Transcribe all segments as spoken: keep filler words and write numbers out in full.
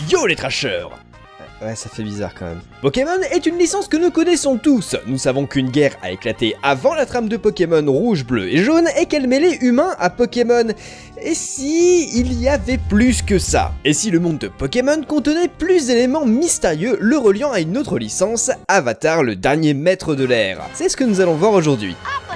Yo les trashers! Ouais, ça fait bizarre quand même. Pokémon est une licence que nous connaissons tous. Nous savons qu'une guerre a éclaté avant la trame de Pokémon rouge, bleu et jaune et qu'elle mêlait humains à Pokémon. Et si il y avait plus que ça? Et si le monde de Pokémon contenait plus d'éléments mystérieux le reliant à une autre licence, Avatar, le dernier maître de l'air? C'est ce que nous allons voir aujourd'hui.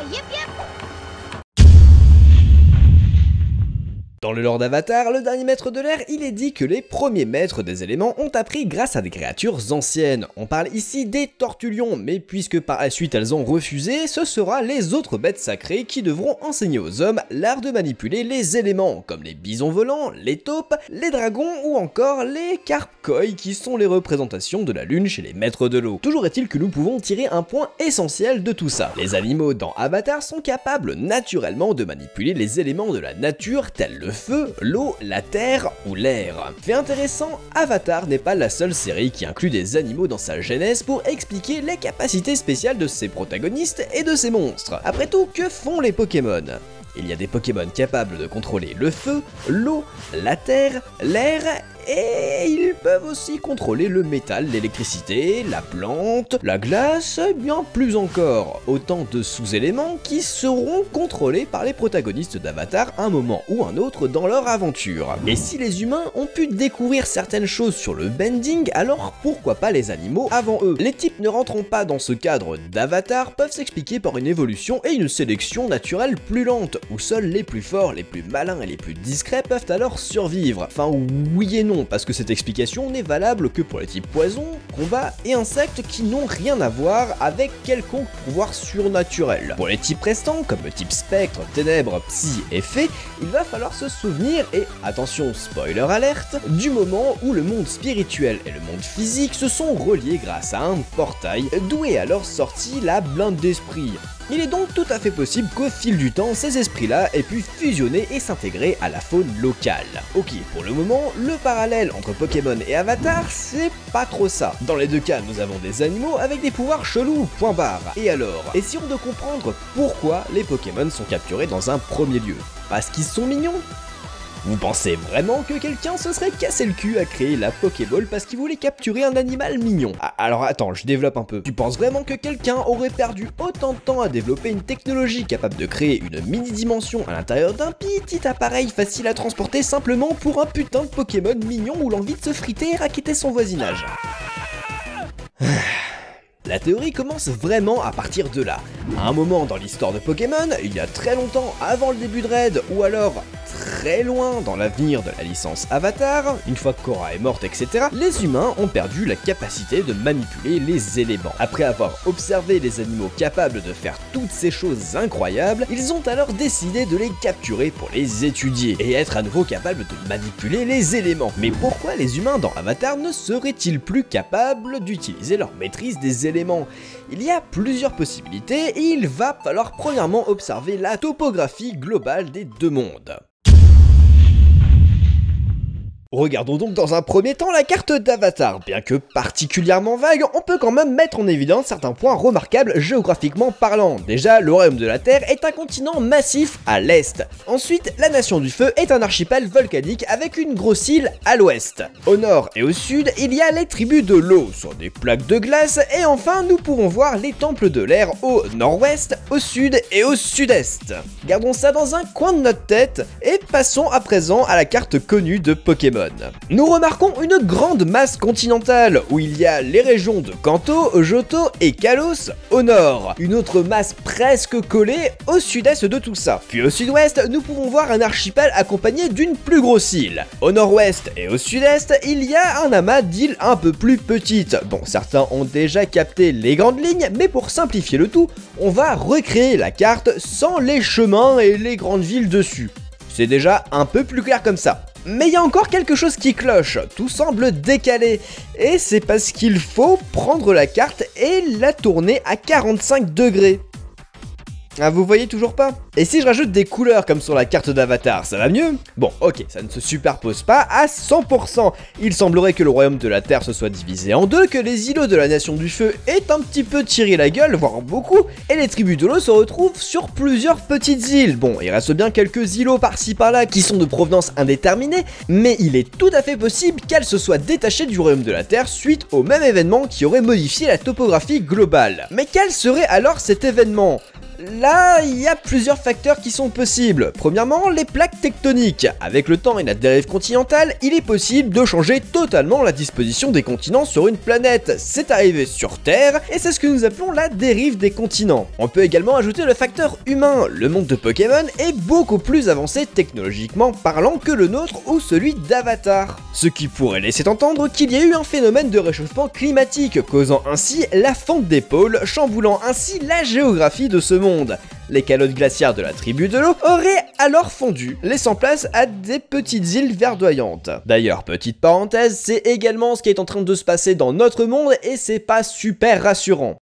Dans le lore d'Avatar, le dernier maître de l'air, il est dit que les premiers maîtres des éléments ont appris grâce à des créatures anciennes. On parle ici des Tortulions, mais puisque par la suite elles ont refusé, ce sera les autres bêtes sacrées qui devront enseigner aux hommes l'art de manipuler les éléments, comme les bisons volants, les taupes, les dragons ou encore les Carpkoi qui sont les représentations de la lune chez les maîtres de l'eau. Toujours est-il que nous pouvons tirer un point essentiel de tout ça. Les animaux dans Avatar sont capables naturellement de manipuler les éléments de la nature tels le feu, l'eau, la terre ou l'air. Fait intéressant, Avatar n'est pas la seule série qui inclut des animaux dans sa genèse pour expliquer les capacités spéciales de ses protagonistes et de ses monstres. Après tout, que font les Pokémon? Il y a des Pokémon capables de contrôler le feu, l'eau, la terre, l'air, et ils peuvent aussi contrôler le métal, l'électricité, la plante, la glace, et bien plus encore. Autant de sous-éléments qui seront contrôlés par les protagonistes d'Avatar un moment ou un autre dans leur aventure. Et si les humains ont pu découvrir certaines choses sur le bending, alors pourquoi pas les animaux avant eux? Les types ne rentrant pas dans ce cadre d'Avatar peuvent s'expliquer par une évolution et une sélection naturelle plus lente, où seuls les plus forts, les plus malins et les plus discrets peuvent alors survivre. Enfin oui et non, parce que cette explication n'est valable que pour les types poison, combat et insectes qui n'ont rien à voir avec quelconque pouvoir surnaturel. Pour les types restants, comme le type spectre, ténèbres, psy et fée, il va falloir se souvenir, et attention spoiler alerte, du moment où le monde spirituel et le monde physique se sont reliés grâce à un portail, d'où est alors sortie la blinde d'esprit. Il est donc tout à fait possible qu'au fil du temps, ces esprits-là aient pu fusionner et s'intégrer à la faune locale. Ok, pour le moment, le parallèle entre Pokémon et Avatar, c'est pas trop ça. Dans les deux cas, nous avons des animaux avec des pouvoirs chelous, point barre. Et alors, essayons de comprendre pourquoi les Pokémon sont capturés dans un premier lieu. Parce qu'ils sont mignons ? Vous pensez vraiment que quelqu'un se serait cassé le cul à créer la Pokéball parce qu'il voulait capturer un animal mignon? Ah, alors attends, je développe un peu. Tu penses vraiment que quelqu'un aurait perdu autant de temps à développer une technologie capable de créer une mini-dimension à l'intérieur d'un petit appareil facile à transporter simplement pour un putain de Pokémon mignon ou l'envie de se friter et raqueter son voisinage? La théorie commence vraiment à partir de là. À un moment dans l'histoire de Pokémon, il y a très longtemps avant le début de Red, ou alors très loin dans l'avenir de la licence Avatar, une fois que Korra est morte, et cetera, les humains ont perdu la capacité de manipuler les éléments. Après avoir observé les animaux capables de faire toutes ces choses incroyables, ils ont alors décidé de les capturer pour les étudier, et être à nouveau capables de manipuler les éléments. Mais pourquoi les humains dans Avatar ne seraient-ils plus capables d'utiliser leur maîtrise des éléments? Il y a plusieurs possibilités et il va falloir premièrement observer la topographie globale des deux mondes. Regardons donc dans un premier temps la carte d'Avatar. Bien que particulièrement vague, on peut quand même mettre en évidence certains points remarquables géographiquement parlant. Déjà, le royaume de la Terre est un continent massif à l'est. Ensuite, la nation du feu est un archipel volcanique avec une grosse île à l'ouest. Au nord et au sud, il y a les tribus de l'eau sur des plaques de glace. Et enfin, nous pourrons voir les temples de l'air au nord-ouest, au sud et au sud-est. Gardons ça dans un coin de notre tête et passons à présent à la carte connue de Pokémon. Nous remarquons une grande masse continentale, où il y a les régions de Kanto, Johto et Kalos au nord, une autre masse presque collée au sud-est de tout ça. Puis au sud-ouest, nous pouvons voir un archipel accompagné d'une plus grosse île. Au nord-ouest et au sud-est, il y a un amas d'îles un peu plus petites. Bon, certains ont déjà capté les grandes lignes, mais pour simplifier le tout, on va recréer la carte sans les chemins et les grandes villes dessus. C'est déjà un peu plus clair comme ça. Mais il y a encore quelque chose qui cloche, tout semble décalé, et c'est parce qu'il faut prendre la carte et la tourner à quarante-cinq degrés. Ah, vous voyez toujours pas? Et si je rajoute des couleurs comme sur la carte d'Avatar, ça va mieux? Bon, ok, ça ne se superpose pas à cent pour cent. Il semblerait que le royaume de la Terre se soit divisé en deux, que les îlots de la Nation du Feu aient un petit peu tiré la gueule, voire beaucoup, et les tribus de l'eau se retrouvent sur plusieurs petites îles. Bon, il reste bien quelques îlots par-ci par-là qui sont de provenance indéterminée, mais il est tout à fait possible qu'elles se soient détachées du royaume de la Terre suite au même événement qui aurait modifié la topographie globale. Mais quel serait alors cet événement ? Là, il y a plusieurs facteurs qui sont possibles. Premièrement, les plaques tectoniques. Avec le temps et la dérive continentale, il est possible de changer totalement la disposition des continents sur une planète. C'est arrivé sur Terre, et c'est ce que nous appelons la dérive des continents. On peut également ajouter le facteur humain. Le monde de Pokémon est beaucoup plus avancé technologiquement parlant que le nôtre ou celui d'Avatar. Ce qui pourrait laisser entendre qu'il y a eu un phénomène de réchauffement climatique, causant ainsi la fonte des pôles, chamboulant ainsi la géographie de ce monde. Les calottes glaciaires de la tribu de l'eau auraient alors fondu, laissant place à des petites îles verdoyantes. D'ailleurs, petite parenthèse, c'est également ce qui est en train de se passer dans notre monde et c'est pas super rassurant.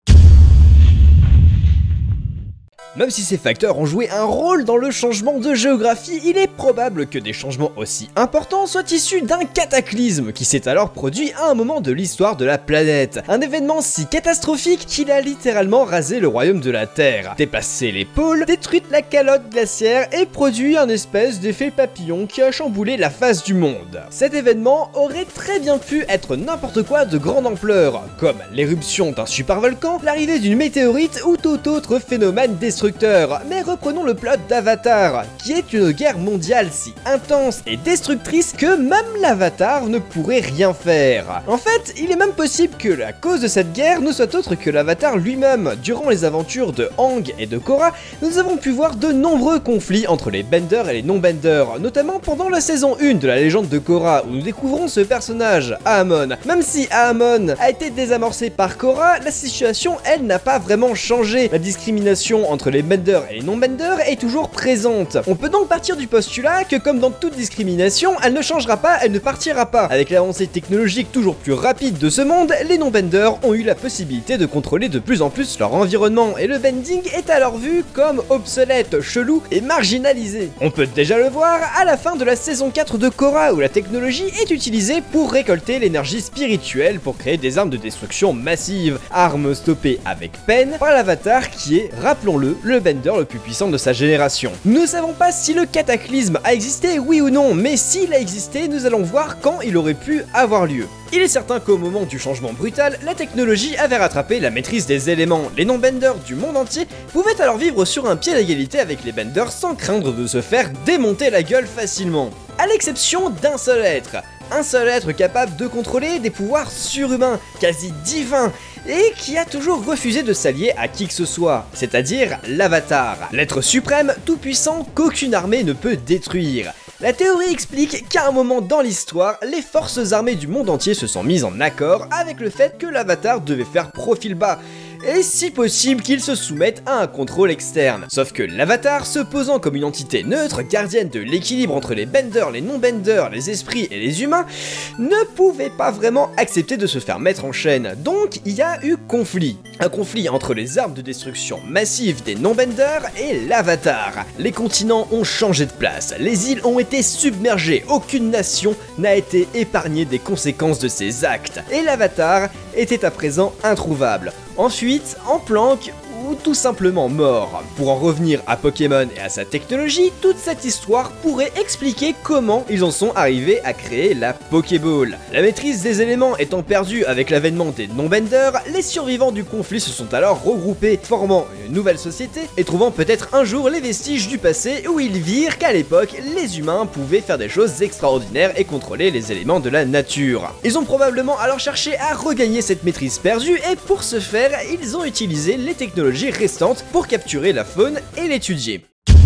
Même si ces facteurs ont joué un rôle dans le changement de géographie, il est probable que des changements aussi importants soient issus d'un cataclysme qui s'est alors produit à un moment de l'histoire de la planète. Un événement si catastrophique qu'il a littéralement rasé le royaume de la Terre, déplacé les pôles, détruit la calotte glaciaire et produit un espèce d'effet papillon qui a chamboulé la face du monde. Cet événement aurait très bien pu être n'importe quoi de grande ampleur, comme l'éruption d'un supervolcan, l'arrivée d'une météorite ou tout autre phénomène destructeur. Mais reprenons le plot d'Avatar, qui est une guerre mondiale si intense et destructrice que même l'Avatar ne pourrait rien faire. En fait, il est même possible que la cause de cette guerre ne soit autre que l'Avatar lui-même. Durant les aventures de Aang et de Korra, nous avons pu voir de nombreux conflits entre les Benders et les non-Benders, notamment pendant la saison un de la légende de Korra, où nous découvrons ce personnage, Ahamon. Même si Ahamon a été désamorcé par Korra, la situation, elle, n'a pas vraiment changé. La discrimination entre les Benders et les non-Benders est toujours présente. On peut donc partir du postulat que comme dans toute discrimination, elle ne changera pas, elle ne partira pas. Avec l'avancée technologique toujours plus rapide de ce monde, les non-Benders ont eu la possibilité de contrôler de plus en plus leur environnement et le bending est alors vu comme obsolète, chelou et marginalisé. On peut déjà le voir à la fin de la saison quatre de Korra où la technologie est utilisée pour récolter l'énergie spirituelle pour créer des armes de destruction massive, armes stoppées avec peine par l'Avatar qui est, rappelons-le, le Bender le plus puissant de sa génération. Nous ne savons pas si le cataclysme a existé, oui ou non, mais s'il a existé, nous allons voir quand il aurait pu avoir lieu. Il est certain qu'au moment du changement brutal, la technologie avait rattrapé la maîtrise des éléments. Les non-benders du monde entier pouvaient alors vivre sur un pied d'égalité avec les benders sans craindre de se faire démonter la gueule facilement. À l'exception d'un seul être. Un seul être capable de contrôler des pouvoirs surhumains, quasi divins, et qui a toujours refusé de s'allier à qui que ce soit, c'est-à-dire l'Avatar, l'être suprême tout-puissant qu'aucune armée ne peut détruire. La théorie explique qu'à un moment dans l'histoire, les forces armées du monde entier se sont mises en accord avec le fait que l'Avatar devait faire profil bas, et si possible qu'il se soumette à un contrôle externe. Sauf que l'Avatar, se posant comme une entité neutre, gardienne de l'équilibre entre les benders, les non-benders, les esprits et les humains, ne pouvait pas vraiment accepter de se faire mettre en chaîne. Donc il y a eu conflit. Un conflit entre les armes de destruction massive des non-benders et l'Avatar. Les continents ont changé de place, les îles ont été submergées, aucune nation n'a été épargnée des conséquences de ces actes, et l'Avatar était à présent introuvable. Ensuite, en planque ou tout simplement mort. Pour en revenir à Pokémon et à sa technologie, toute cette histoire pourrait expliquer comment ils en sont arrivés à créer la Pokéball. La maîtrise des éléments étant perdue avec l'avènement des non-benders, les survivants du conflit se sont alors regroupés, formant une nouvelle société et trouvant peut-être un jour les vestiges du passé où ils virent qu'à l'époque, les humains pouvaient faire des choses extraordinaires et contrôler les éléments de la nature. Ils ont probablement alors cherché à regagner cette maîtrise perdue et pour ce faire, ils ont utilisé les technologies restantes pour capturer la faune et l'étudier.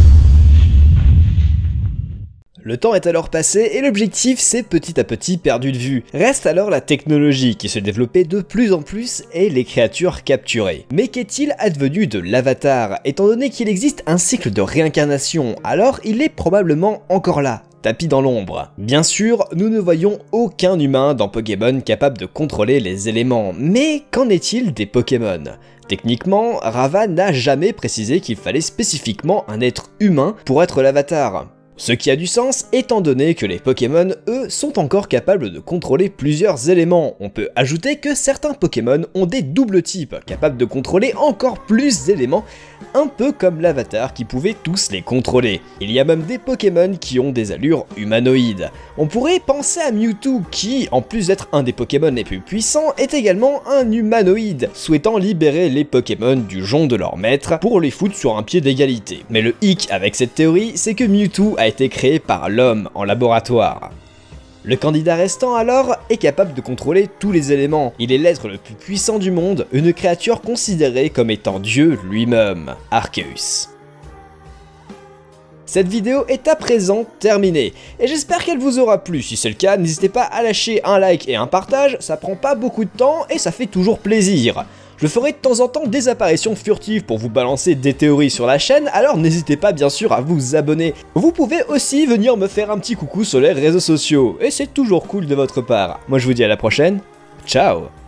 Le temps est alors passé et l'objectif s'est petit à petit perdu de vue. Reste alors la technologie qui se développait de plus en plus et les créatures capturées. Mais qu'est-il advenu de l'Avatar? Étant donné qu'il existe un cycle de réincarnation, alors il est probablement encore là. tapis dans l'ombre. Bien sûr, nous ne voyons aucun humain dans Pokémon capable de contrôler les éléments, mais qu'en est-il des Pokémon ? Techniquement, Rava n'a jamais précisé qu'il fallait spécifiquement un être humain pour être l'avatar. Ce qui a du sens étant donné que les Pokémon, eux, sont encore capables de contrôler plusieurs éléments. On peut ajouter que certains Pokémon ont des doubles types, capables de contrôler encore plus d'éléments, un peu comme l'avatar qui pouvait tous les contrôler. Il y a même des Pokémon qui ont des allures humanoïdes. On pourrait penser à Mewtwo qui, en plus d'être un des Pokémon les plus puissants, est également un humanoïde, souhaitant libérer les Pokémon du jonc de leur maître pour les foutre sur un pied d'égalité. Mais le hic avec cette théorie, c'est que Mewtwo a été créé par l'homme en laboratoire. Le candidat restant alors est capable de contrôler tous les éléments. Il est l'être le plus puissant du monde, une créature considérée comme étant Dieu lui-même, Arceus. Cette vidéo est à présent terminée, et j'espère qu'elle vous aura plu. Si c'est le cas, n'hésitez pas à lâcher un like et un partage, ça prend pas beaucoup de temps et ça fait toujours plaisir. Je ferai de temps en temps des apparitions furtives pour vous balancer des théories sur la chaîne, alors n'hésitez pas bien sûr à vous abonner. Vous pouvez aussi venir me faire un petit coucou sur les réseaux sociaux, et c'est toujours cool de votre part. Moi je vous dis à la prochaine, ciao.